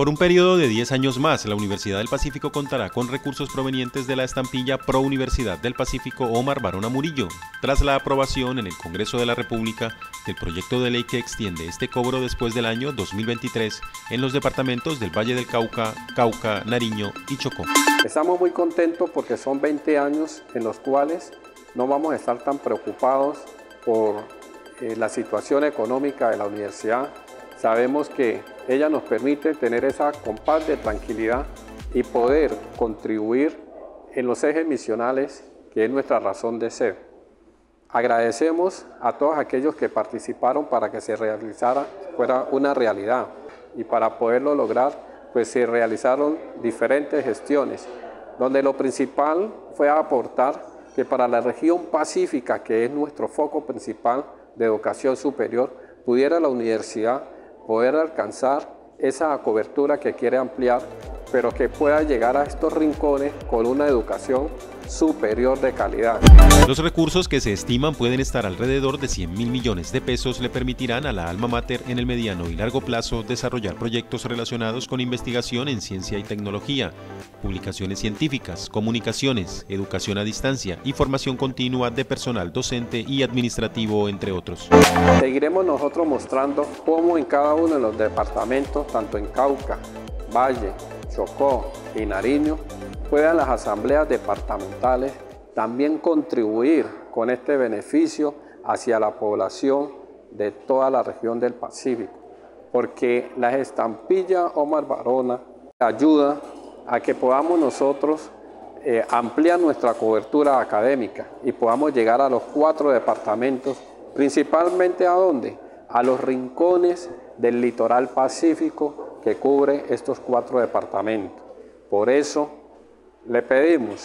Por un periodo de 10 años más, la Universidad del Pacífico contará con recursos provenientes de la estampilla Pro Universidad del Pacífico Omar Barona Murillo, tras la aprobación en el Congreso de la República del proyecto de ley que extiende este cobro después del año 2023 en los departamentos del Valle del Cauca, Cauca, Nariño y Chocó. Estamos muy contentos porque son 20 años en los cuales no vamos a estar tan preocupados por la situación económica de la universidad. Sabemos que ella nos permite tener esa compás de tranquilidad y poder contribuir en los ejes misionales, que es nuestra razón de ser. Agradecemos a todos aquellos que participaron para que se realizara, fuera una realidad, y para poderlo lograr, pues se realizaron diferentes gestiones, donde lo principal fue aportar que para la región pacífica, que es nuestro foco principal de educación superior, pudiera la universidad poder alcanzar esa cobertura que quiere ampliar, pero que pueda llegar a estos rincones con una educación superior de calidad. Los recursos que se estiman pueden estar alrededor de 100.000 millones de pesos le permitirán a la alma mater en el mediano y largo plazo desarrollar proyectos relacionados con investigación en ciencia y tecnología, publicaciones científicas, comunicaciones, educación a distancia y formación continua de personal docente y administrativo, entre otros. Seguiremos nosotros mostrando cómo en cada uno de los departamentos, tanto en Cauca, Valle, Chocó y Nariño, puedan las asambleas departamentales también contribuir con este beneficio hacia la población de toda la región del Pacífico, porque la estampilla Omar Barona ayuda a que podamos nosotros ampliar nuestra cobertura académica y podamos llegar a los 4 departamentos, principalmente ¿a dónde? A los rincones del litoral pacífico que cubre estos 4 departamentos. Por eso le pedimos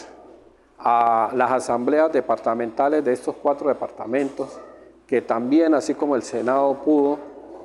a las asambleas departamentales de estos 4 departamentos que también, así como el Senado pudo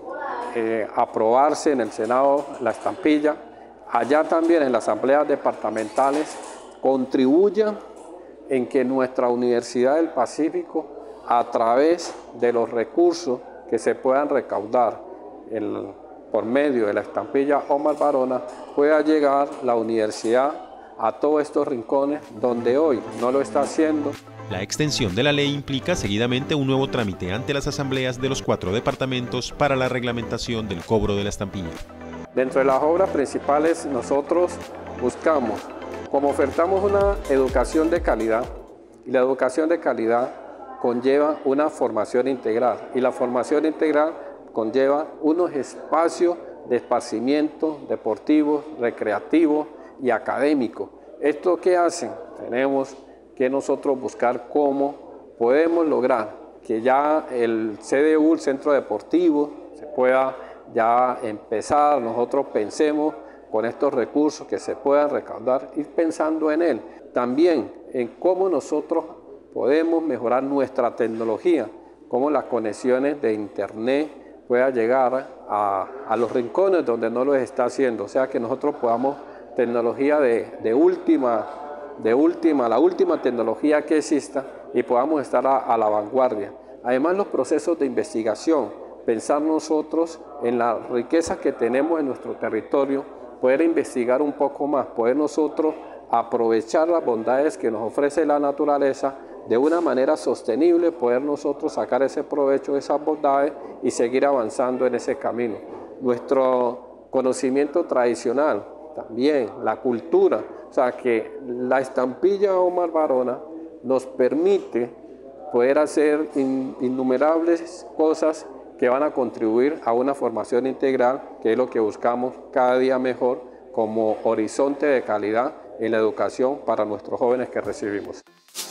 aprobarse en el Senado la estampilla, allá también en las asambleas departamentales contribuyan en que nuestra Universidad del Pacífico, a través de los recursos que se puedan recaudar por medio de la estampilla Omar Barona, pueda llegar la universidad a todos estos rincones donde hoy no lo está haciendo. La extensión de la ley implica seguidamente un nuevo trámite ante las asambleas de los 4 departamentos para la reglamentación del cobro de la estampilla. Dentro de las obras principales nosotros buscamos, como ofertamos una educación de calidad, y la educación de calidad conlleva una formación integral, y la formación integral conlleva unos espacios de esparcimiento deportivos, recreativos y académicos. ¿Esto qué hacen? Tenemos que nosotros buscar cómo podemos lograr que ya el CDU, el Centro Deportivo, se pueda ya empezar, nosotros pensemos con estos recursos que se puedan recaudar, ir pensando en él. También en cómo nosotros podemos mejorar nuestra tecnología, cómo las conexiones de internet puedan llegar a los rincones donde no lo está haciendo, o sea que nosotros podamos tecnología la última tecnología que exista y podamos estar a la vanguardia. Además, los procesos de investigación, pensar nosotros en las riquezas que tenemos en nuestro territorio, poder investigar un poco más, poder nosotros aprovechar las bondades que nos ofrece la naturaleza de una manera sostenible, poder nosotros sacar ese provecho de esas bondades y seguir avanzando en ese camino. Nuestro conocimiento tradicional, también la cultura, o sea que la estampilla Omar Barona nos permite poder hacer innumerables cosas que van a contribuir a una formación integral, que es lo que buscamos cada día mejor como horizonte de calidad en la educación para nuestros jóvenes que recibimos.